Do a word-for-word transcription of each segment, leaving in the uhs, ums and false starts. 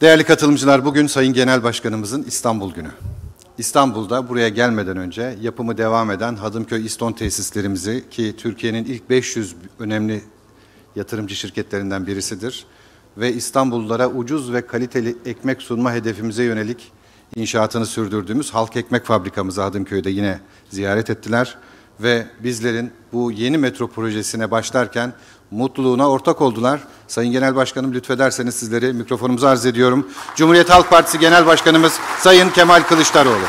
Değerli katılımcılar, bugün Sayın Genel Başkanımızın İstanbul Günü. İstanbul'da buraya gelmeden önce yapımı devam eden Hadımköy İston tesislerimizi, ki Türkiye'nin ilk beş yüz önemli yatırımcı şirketlerinden birisidir ve İstanbullulara ucuz ve kaliteli ekmek sunma hedefimize yönelik inşaatını sürdürdüğümüz Halk Ekmek Fabrikamızı Hadımköy'de yine ziyaret ettiler ve bizlerin bu yeni metro projesine başlarken mutluluğuna ortak oldular. Sayın Genel Başkanım, lütfederseniz sizleri mikrofonumuza arz ediyorum. Cumhuriyet Halk Partisi Genel Başkanımız Sayın Kemal Kılıçdaroğlu.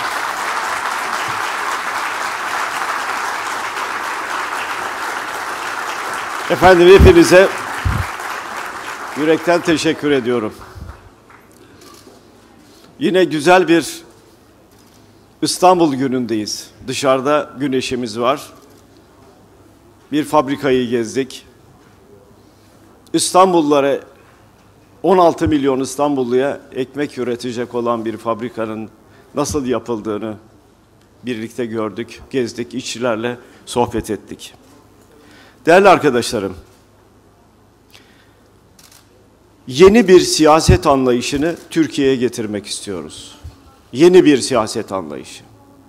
Efendim, hepinize yürekten teşekkür ediyorum. Yine güzel bir İstanbul günündeyiz. Dışarıda güneşimiz var. Bir fabrikayı gezdik. İstanbullulara, on altı milyon İstanbulluya ekmek üretecek olan bir fabrikanın nasıl yapıldığını birlikte gördük, gezdik, işçilerle sohbet ettik. Değerli arkadaşlarım, yeni bir siyaset anlayışını Türkiye'ye getirmek istiyoruz. Yeni bir siyaset anlayışı.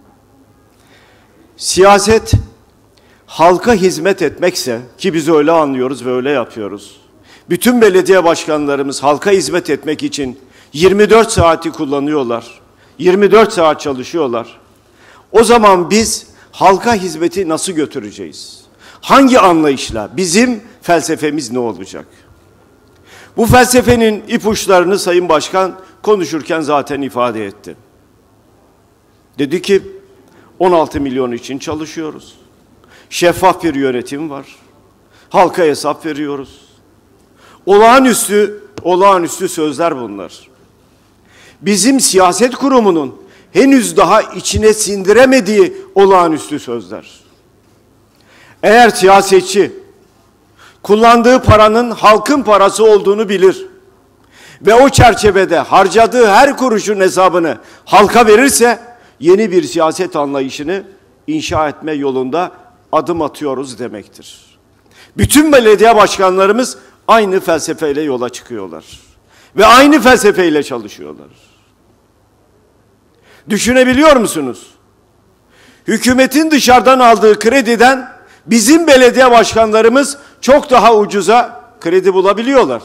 Siyaset, halka hizmet etmekse, ki biz öyle anlıyoruz ve öyle yapıyoruz. Bütün belediye başkanlarımız halka hizmet etmek için yirmi dört saati kullanıyorlar. yirmi dört saat çalışıyorlar. O zaman biz halka hizmeti nasıl götüreceğiz? Hangi anlayışla? Bizim felsefemiz ne olacak? Bu felsefenin ipuçlarını Sayın Başkan konuşurken zaten ifade etti. Dedi ki on altı milyon için çalışıyoruz. Şeffaf bir yönetim var. Halka hesap veriyoruz. Olağanüstü, olağanüstü sözler bunlar. Bizim siyaset kurumunun henüz daha içine sindiremediği olağanüstü sözler. Eğer siyasetçi kullandığı paranın halkın parası olduğunu bilir ve o çerçevede harcadığı her kuruşun hesabını halka verirse, yeni bir siyaset anlayışını inşa etme yolunda adım atıyoruz demektir. Bütün belediye başkanlarımız aynı felsefeyle yola çıkıyorlar ve aynı felsefeyle çalışıyorlar. Düşünebiliyor musunuz? Hükümetin dışarıdan aldığı krediden bizim belediye başkanlarımız çok daha ucuza kredi bulabiliyorlar.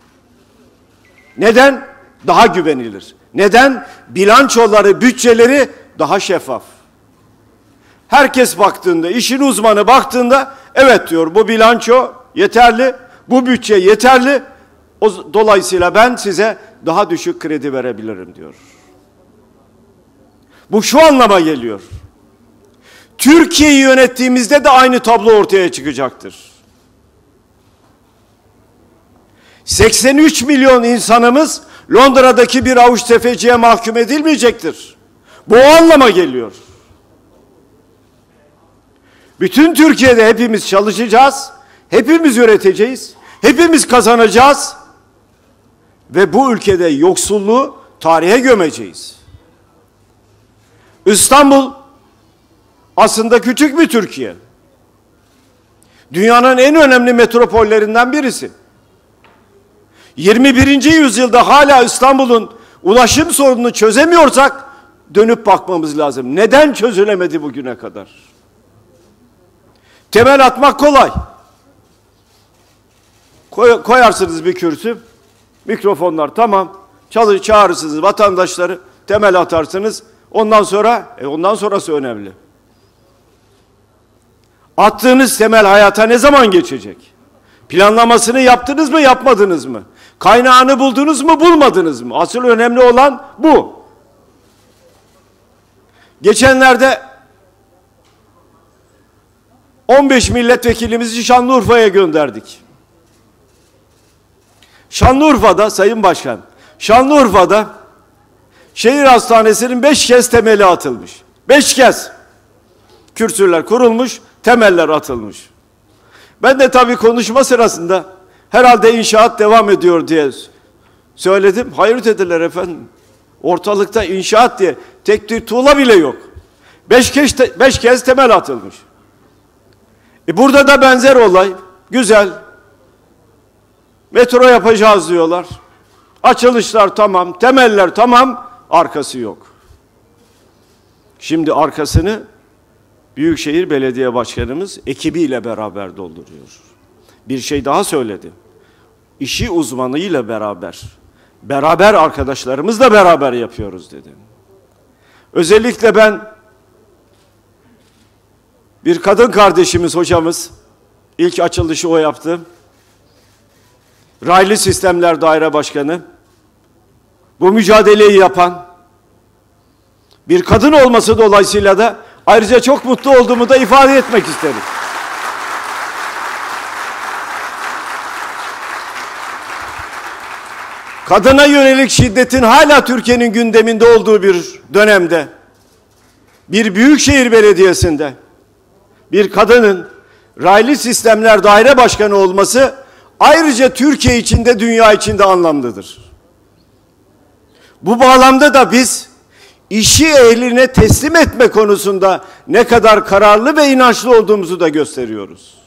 Neden? Daha güvenilir. Neden? Bilançoları, bütçeleri daha şeffaf. Herkes baktığında, işin uzmanı baktığında, evet diyor, bu bilanço yeterli, bu bütçe yeterli, o, dolayısıyla ben size daha düşük kredi verebilirim diyor. Bu şu anlama geliyor. Türkiye'yi yönettiğimizde de aynı tablo ortaya çıkacaktır. seksen üç milyon insanımız Londra'daki bir avuç tefeciye mahkum edilmeyecektir. Bu o anlama geliyor. Bütün Türkiye'de hepimiz çalışacağız, hepimiz üreteceğiz, hepimiz kazanacağız ve bu ülkede yoksulluğu tarihe gömeceğiz. İstanbul aslında küçük bir Türkiye. Dünyanın en önemli metropollerinden birisi. yirmi birinci yüzyılda hala İstanbul'un ulaşım sorununu çözemiyorsak dönüp bakmamız lazım. Neden çözülemedi bugüne kadar? Temel atmak kolay. Koy, koyarsınız bir kürsü, mikrofonlar tamam, çalı çağırırsınız vatandaşları, temel atarsınız. Ondan sonra, e ondan sonrası önemli. Attığınız temel hayata ne zaman geçecek? Planlamasını yaptınız mı, yapmadınız mı? Kaynağını buldunuz mu, bulmadınız mı? Asıl önemli olan bu. Geçenlerde on beş milletvekilimizi Şanlıurfa'ya gönderdik. Şanlıurfa'da, Sayın Başkan, Şanlıurfa'da şehir hastanesinin beş kez temeli atılmış. Beş kez. Kürsüler kurulmuş, temeller atılmış. Ben de tabii konuşma sırasında herhalde inşaat devam ediyor diye söyledim. Hayır dediler efendim. Ortalıkta inşaat diye tek bir tuğla bile yok. Beş kez, te, beş kez temel atılmış. E burada da benzer olay. Güzel. Metro yapacağız diyorlar. Açılışlar tamam, temeller tamam, arkası yok. Şimdi arkasını Büyükşehir Belediye Başkanımız ekibiyle beraber dolduruyor. Bir şey daha söyledi. İşi uzmanıyla beraber, beraber arkadaşlarımızla beraber yapıyoruz dedi. Özellikle ben, bir kadın kardeşimiz, hocamız, ilk açılışı o yaptı. Raylı Sistemler Daire Başkanı, bu mücadeleyi yapan bir kadın olması dolayısıyla da ayrıca çok mutlu olduğumu da ifade etmek isterim. Kadına yönelik şiddetin hala Türkiye'nin gündeminde olduğu bir dönemde, bir büyükşehir belediyesinde bir kadının Raylı Sistemler Daire Başkanı olması ayrıca Türkiye içinde, dünya içinde anlamlıdır. Bu bağlamda da biz işi ehline teslim etme konusunda ne kadar kararlı ve inançlı olduğumuzu da gösteriyoruz.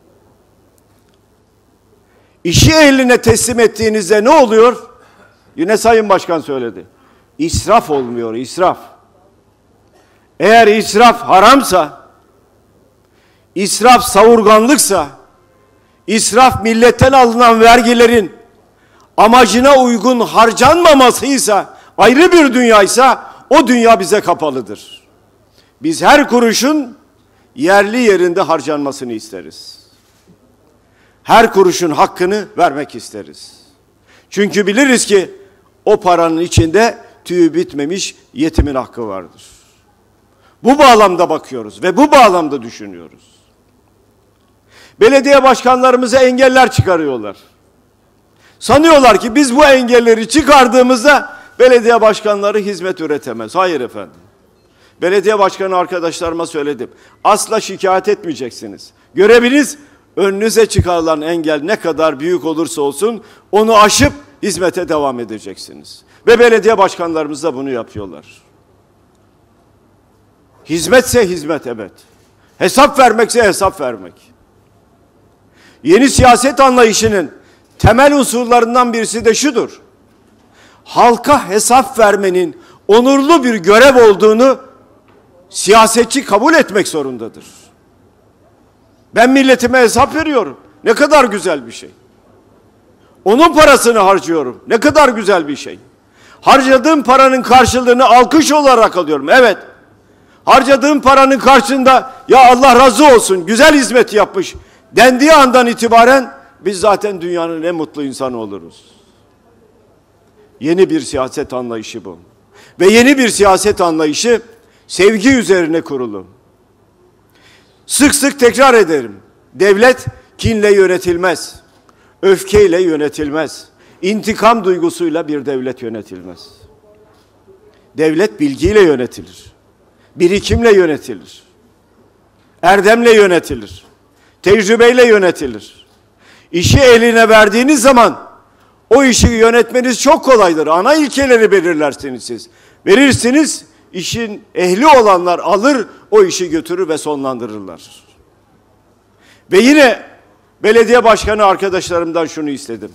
İşi ehline teslim ettiğinizde ne oluyor? Yine Sayın Başkan söyledi. İsraf olmuyor, israf. Eğer israf haramsa, israf savurganlıksa, israf milletten alınan vergilerin amacına uygun harcanmamasıysa, ayrı bir dünyaysa, o dünya bize kapalıdır. Biz her kuruşun yerli yerinde harcanmasını isteriz. Her kuruşun hakkını vermek isteriz. Çünkü biliriz ki o paranın içinde tüyü bitmemiş yetimin hakkı vardır. Bu bağlamda bakıyoruz ve bu bağlamda düşünüyoruz. Belediye başkanlarımıza engeller çıkarıyorlar. Sanıyorlar ki biz bu engelleri çıkardığımızda belediye başkanları hizmet üretemez. Hayır efendim. Belediye başkanı arkadaşlarıma söyledim. Asla şikayet etmeyeceksiniz. Göreviniz önünüze çıkarılan engel ne kadar büyük olursa olsun onu aşıp hizmete devam edeceksiniz. Ve belediye başkanlarımız da bunu yapıyorlar. Hizmetse hizmet, evet. Hesap vermekse hesap vermek. Yeni siyaset anlayışının temel unsurlarından birisi de şudur. Halka hesap vermenin onurlu bir görev olduğunu siyasetçi kabul etmek zorundadır. Ben milletime hesap veriyorum. Ne kadar güzel bir şey. Onun parasını harcıyorum. Ne kadar güzel bir şey. Harcadığım paranın karşılığını alkış olarak alıyorum. Evet. Harcadığım paranın karşılığında ya Allah razı olsun, güzel hizmet yapmış dendiği andan itibaren biz zaten dünyanın en mutlu insanı oluruz. Yeni bir siyaset anlayışı bu. Ve yeni bir siyaset anlayışı sevgi üzerine kurulu. Sık sık tekrar ederim. Devlet kinle yönetilmez. Öfkeyle yönetilmez. İntikam duygusuyla bir devlet yönetilmez. Devlet bilgiyle yönetilir. Birikimle yönetilir. Erdemle yönetilir. Tecrübeyle yönetilir. İşi eline verdiğiniz zaman o işi yönetmeniz çok kolaydır. Ana ilkeleri belirlersiniz siz. Verirsiniz, işin ehli olanlar alır, o işi götürür ve sonlandırırlar. Ve yine belediye başkanı arkadaşlarımdan şunu istedim.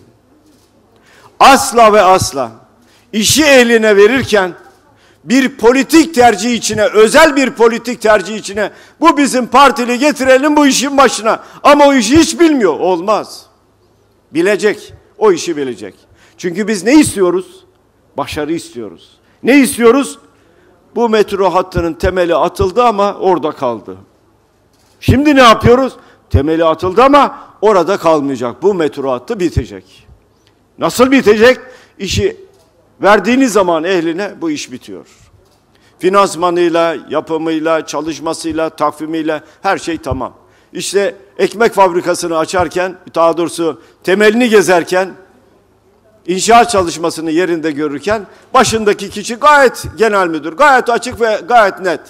Asla ve asla işi eline verirken bir politik tercih içine, özel bir politik tercih içine bu bizim partili getirelim bu işin başına ama o işi hiç bilmiyor. Olmaz. Bilecek. O işi bilecek. Çünkü biz ne istiyoruz? Başarı istiyoruz. Ne istiyoruz? Bu metro hattının temeli atıldı ama orada kaldı. Şimdi ne yapıyoruz? Temeli atıldı ama orada kalmayacak. Bu metro hattı bitecek. Nasıl bitecek? İşi verdiğiniz zaman ehline bu iş bitiyor. Finansmanıyla, yapımıyla, çalışmasıyla, takvimiyle her şey tamam. İşte ekmek fabrikasını açarken, daha doğrusu temelini gezerken, inşaat çalışmasını yerinde görürken başındaki kişi gayet genel müdür, gayet açık ve gayet net.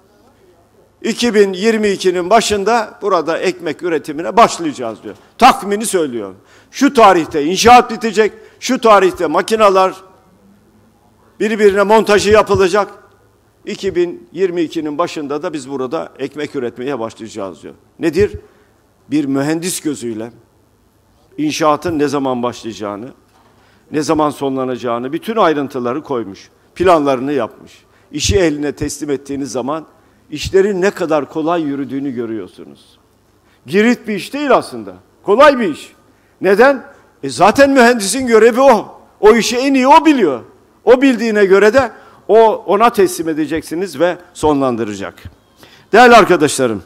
iki bin yirmi ikinin başında burada ekmek üretimine başlayacağız diyor. Takvimini söylüyor. Şu tarihte inşaat bitecek, şu tarihte makineler birbirine montajı yapılacak. iki bin yirmi ikinin başında da biz burada ekmek üretmeye başlayacağız diyor. Nedir? Bir mühendis gözüyle inşaatın ne zaman başlayacağını ne zaman sonlanacağını, bütün ayrıntıları koymuş, planlarını yapmış. İşi eline teslim ettiğiniz zaman işlerin ne kadar kolay yürüdüğünü görüyorsunuz. Girit bir iş değil aslında, kolay bir iş. Neden? E zaten mühendisin görevi o. O işi en iyi o biliyor. O bildiğine göre de o ona teslim edeceksiniz ve sonlandıracak. Değerli arkadaşlarım,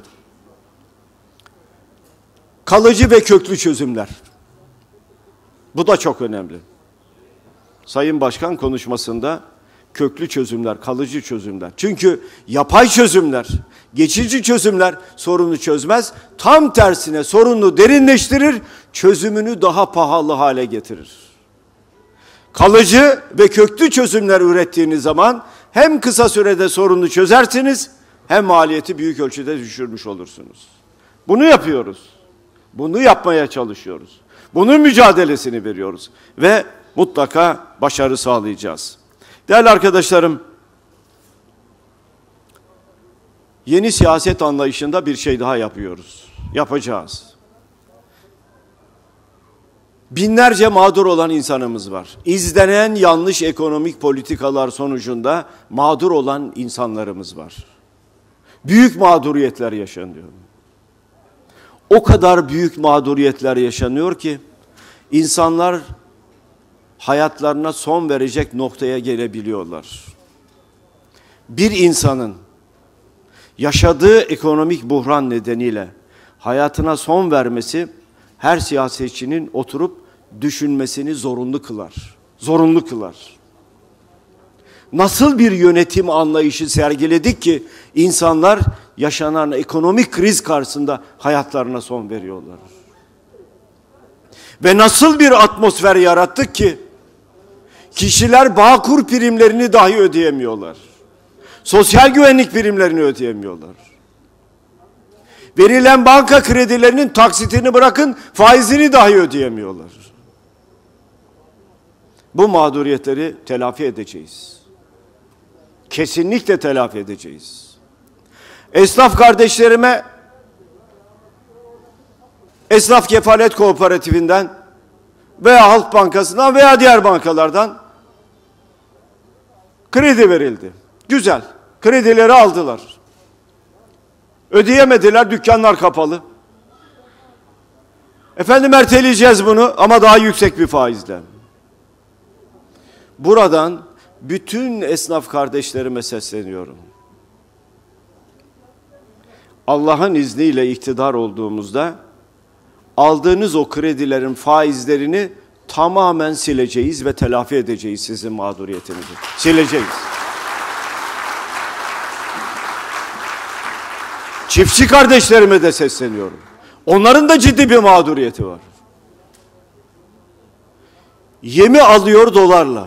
kalıcı ve köklü çözümler. Bu da çok önemli. Sayın Başkan konuşmasında köklü çözümler, kalıcı çözümler. Çünkü yapay çözümler, geçici çözümler sorunu çözmez. Tam tersine sorunu derinleştirir, çözümünü daha pahalı hale getirir. Kalıcı ve köklü çözümler ürettiğiniz zaman hem kısa sürede sorunu çözersiniz, hem maliyeti büyük ölçüde düşürmüş olursunuz. Bunu yapıyoruz. Bunu yapmaya çalışıyoruz. Bunun mücadelesini veriyoruz ve mutlaka başarı sağlayacağız. Değerli arkadaşlarım, yeni siyaset anlayışında bir şey daha yapıyoruz. Yapacağız. Binlerce mağdur olan insanımız var. İzlenen yanlış ekonomik politikalar sonucunda mağdur olan insanlarımız var. Büyük mağduriyetler yaşanıyor. O kadar büyük mağduriyetler yaşanıyor ki insanlar hayatlarına son verecek noktaya gelebiliyorlar. Bir insanın yaşadığı ekonomik buhran nedeniyle hayatına son vermesi her siyasetçinin oturup düşünmesini zorunlu kılar. Zorunlu kılar. Nasıl bir yönetim anlayışı sergiledik ki insanlar yaşanan ekonomik kriz karşısında hayatlarına son veriyorlar? Ve nasıl bir atmosfer yarattık ki kişiler Bağkur primlerini dahi ödeyemiyorlar. Sosyal güvenlik primlerini ödeyemiyorlar. Verilen banka kredilerinin taksitini bırakın, faizini dahi ödeyemiyorlar. Bu mağduriyetleri telafi edeceğiz. Kesinlikle telafi edeceğiz. Esnaf kardeşlerime Esnaf Kefalet Kooperatifinden veya Halk Bankası'ndan veya diğer bankalardan kredi verildi. Güzel. Kredileri aldılar. Ödeyemediler, dükkanlar kapalı. Efendim erteleyeceğiz bunu ama daha yüksek bir faizle. Buradan bütün esnaf kardeşlerime sesleniyorum. Allah'ın izniyle iktidar olduğumuzda aldığınız o kredilerin faizlerini tamamen sileceğiz ve telafi edeceğiz sizin mağduriyetinizi. Sileceğiz. Çiftçi kardeşlerime de sesleniyorum. Onların da ciddi bir mağduriyeti var. Yemi alıyor dolarla.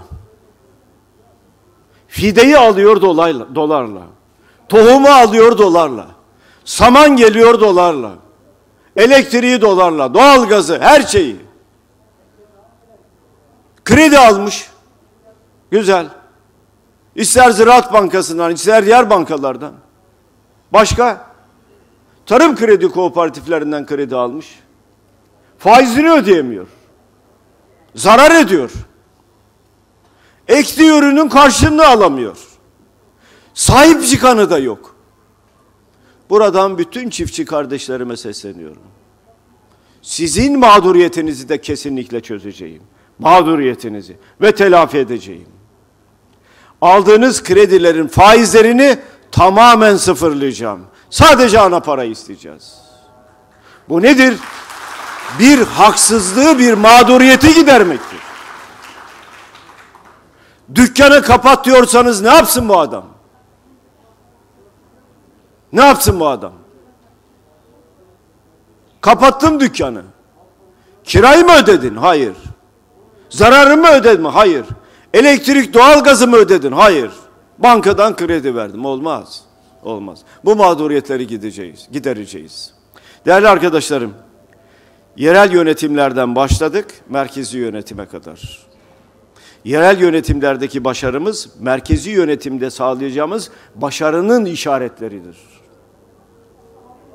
Fideyi alıyor dolayla, dolarla. Tohumu alıyor dolarla. Saman geliyor dolarla. Elektriği dolarla. Doğalgazı, her şeyi. Kredi almış. Güzel. İster Ziraat Bankası'ndan, ister diğer bankalardan. Başka? Tarım kredi kooperatiflerinden kredi almış. Faizini ödeyemiyor. Zarar ediyor. Ektiği ürünün karşılığını alamıyor. Sahip çıkanı da yok. Buradan bütün çiftçi kardeşlerime sesleniyorum. Sizin mağduriyetinizi de kesinlikle çözeceğim. Mağduriyetinizi ve telafi edeceğim. Aldığınız kredilerin faizlerini tamamen sıfırlayacağım. Sadece ana para isteyeceğiz. Bu nedir? Bir haksızlığı, bir mağduriyeti gidermektir. Dükkanı kapat diyorsanız ne yapsın bu adam? Ne yapsın bu adam? Kapattım dükkanı. Kirayı mı ödedin? Hayır. Zararı mı ödedin? Hayır. Elektrik, doğalgazı mı ödedin? Hayır. Bankadan kredi verdim. Olmaz. Olmaz. Bu mağduriyetleri gideceğiz, gidereceğiz. Değerli arkadaşlarım, yerel yönetimlerden başladık, merkezi yönetime kadar. Yerel yönetimlerdeki başarımız, merkezi yönetimde sağlayacağımız başarının işaretleridir.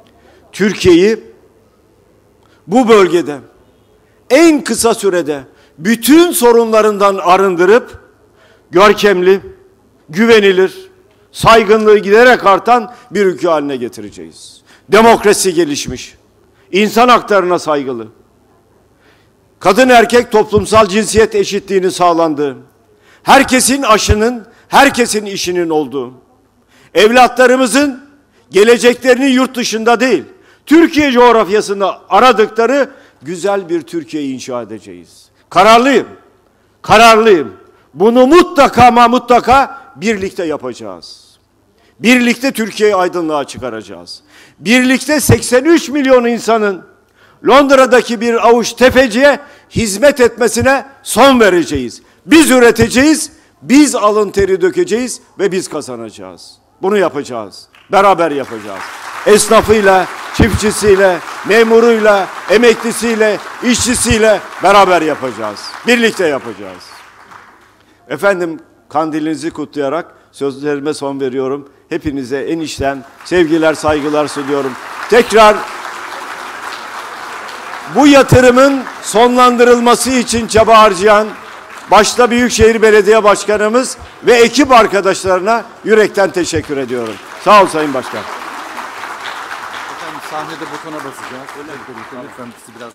Türkiye'yi bu bölgede en kısa sürede bütün sorunlarından arındırıp görkemli, güvenilir, saygınlığı giderek artan bir ülke haline getireceğiz. Demokrasi gelişmiş, insan haklarına saygılı, kadın erkek toplumsal cinsiyet eşitliğini sağlandığı, herkesin aşının, herkesin işinin olduğu, evlatlarımızın geleceklerini yurt dışında değil, Türkiye coğrafyasında aradıkları güzel bir Türkiye'yi inşa edeceğiz. Kararlıyım, kararlıyım. Bunu mutlaka ama mutlaka birlikte yapacağız. Birlikte Türkiye'yi aydınlığa çıkaracağız. Birlikte seksen üç milyon insanın Londra'daki bir avuç tefeciye hizmet etmesine son vereceğiz. Biz üreteceğiz, biz alın teri dökeceğiz ve biz kazanacağız. Bunu yapacağız. Beraber yapacağız. Esnafıyla, çiftçisiyle, memuruyla, emeklisiyle, işçisiyle beraber yapacağız. Birlikte yapacağız. Efendim, kandilinizi kutlayarak sözlerime son veriyorum. Hepinize en içten sevgiler, saygılar sunuyorum. Tekrar bu yatırımın sonlandırılması için çaba harcayan başta Büyükşehir Belediye Başkanımız ve ekip arkadaşlarına yürekten teşekkür ediyorum. Sağ ol Sayın Başkan. Efendim, sahnede butona basacağız. Öyle lütfen biraz.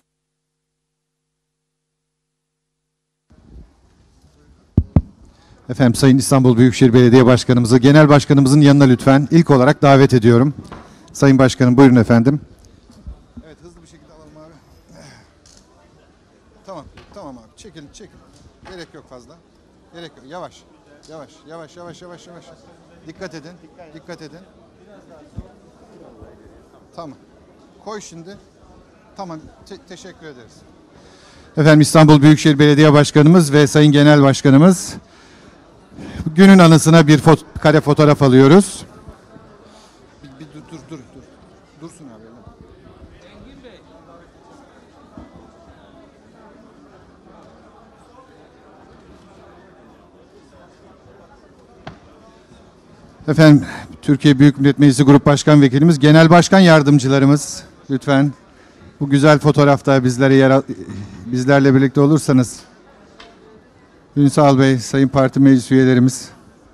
Efendim, Sayın İstanbul Büyükşehir Belediye Başkanımızı Genel Başkanımızın yanına lütfen ilk olarak davet ediyorum. Sayın Başkanım, buyurun efendim. Evet, hızlı bir şekilde alalım abi. Tamam, tamam abi. Çekilin, çekilin. Gerek yok fazla. Gerek yok. Yavaş, yavaş, yavaş, yavaş, yavaş, yavaş. Dikkat edin, dikkat edin. Tamam. Koy şimdi. Tamam, te teşekkür ederiz. Efendim, İstanbul Büyükşehir Belediye Başkanımız ve Sayın Genel Başkanımız günün anısına bir fot kare fotoğraf alıyoruz. Bir, bir dur, dur, dur, dur. Dursun abi. Engin Bey. Efendim, Türkiye Büyük Millet Meclisi Grup Başkan Vekilimiz, Genel Başkan Yardımcılarımız, lütfen bu güzel fotoğrafta bizlere yer bizlerle birlikte olursanız. Ünsal Bey, Sayın Parti Meclis üyelerimiz.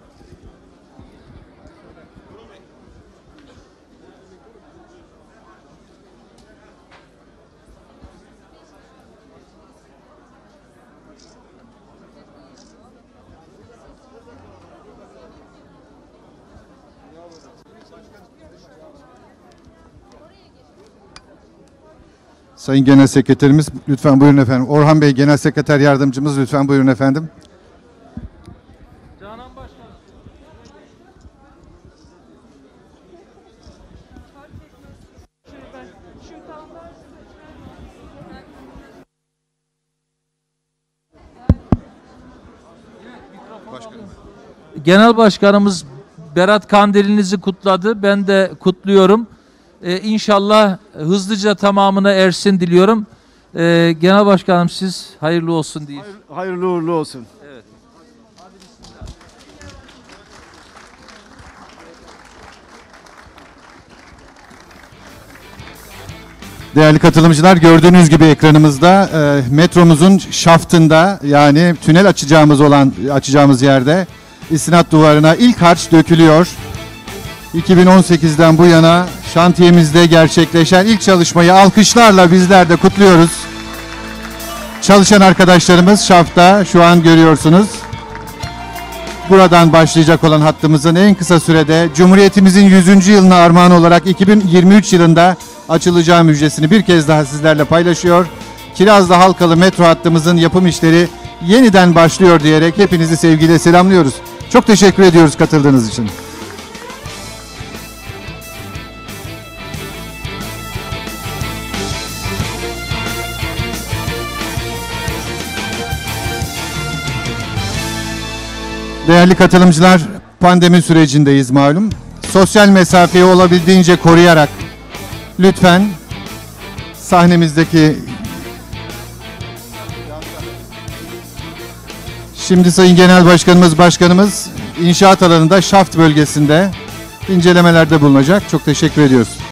Sayın Genel Sekreterimiz, lütfen buyurun efendim. Orhan Bey, Genel Sekreter Yardımcımız, lütfen buyurun efendim. Canan Başkan. Başkanım. Genel Başkanımız Berat Kandilinizi kutladı. Ben de kutluyorum. Ee, inşallah hızlıca tamamına ersin diliyorum. Ee, Genel Başkanım, siz hayırlı olsun diye. Hayır, hayırlı uğurlu olsun. Evet. Değerli katılımcılar, gördüğünüz gibi ekranımızda e, metromuzun şaftında, yani tünel açacağımız olan açacağımız yerde istinat duvarına ilk harç dökülüyor. iki bin on sekizden bu yana şantiyemizde gerçekleşen ilk çalışmayı alkışlarla bizler de kutluyoruz. Çalışan arkadaşlarımız şafta şu an görüyorsunuz. Buradan başlayacak olan hattımızın en kısa sürede Cumhuriyetimizin yüzüncü yılına armağan olarak iki bin yirmi üç yılında açılacağı müjdesini bir kez daha sizlerle paylaşıyor. Kirazlı Halkalı metro hattımızın yapım işleri yeniden başlıyor diyerek hepinizi sevgiyle selamlıyoruz. Çok teşekkür ediyoruz katıldığınız için. Değerli katılımcılar, pandemi sürecindeyiz malum. Sosyal mesafeyi olabildiğince koruyarak lütfen sahnemizdeki şimdi Sayın Genel Başkanımız, Başkanımız inşaat alanında şaft bölgesinde incelemelerde bulunacak. Çok teşekkür ediyoruz.